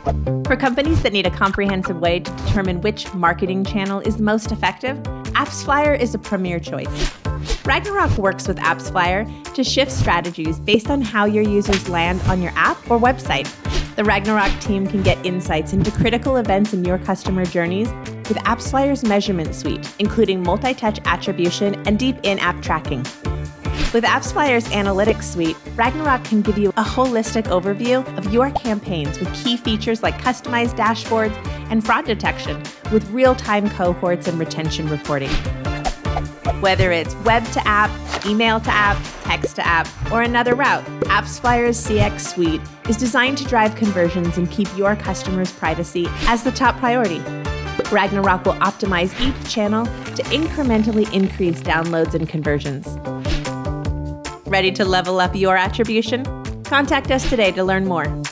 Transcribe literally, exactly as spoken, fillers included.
For companies that need a comprehensive way to determine which marketing channel is most effective, AppsFlyer is a premier choice. Ragnarok works with AppsFlyer to shift strategies based on how your users land on your app or website. The Ragnarok team can get insights into critical events in your customer journeys with AppsFlyer's measurement suite, including multi-touch attribution and deep in-app tracking. With AppsFlyer's Analytics Suite, Ragnarok can give you a holistic overview of your campaigns with key features like customized dashboards and fraud detection with real-time cohorts and retention reporting. Whether it's web to app, email to app, text to app, or another route, AppsFlyer's C X Suite is designed to drive conversions and keep your customers' privacy as the top priority. Ragnarok will optimize each channel to incrementally increase downloads and conversions. Ready to level up your attribution? Contact us today to learn more.